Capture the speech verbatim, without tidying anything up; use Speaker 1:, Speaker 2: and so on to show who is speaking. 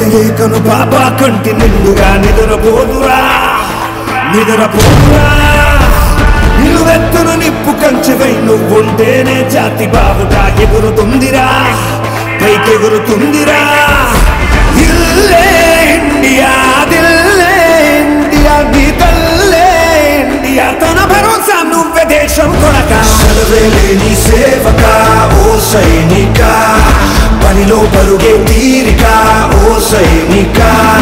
Speaker 1: లేకను బాబా కంటి నిండుగా నిద్రపోదురా నిద్రపోదురా నిలువెత్తును నిప్పు కంచెవై నువ్వుంటేనే జాతి బావుట ఎగురుతుందిరా పైకెగురుతుందిరా ఇల్లే ఇండియా దిల్లే ఇండియా నీ తల్లే ఇండియా తన భరోసా నువ్వే దేశం కొడక సెలవేలేని సేవక ఓ సైనిక పనిలో పరుగే తీరిక ఓ సైనిక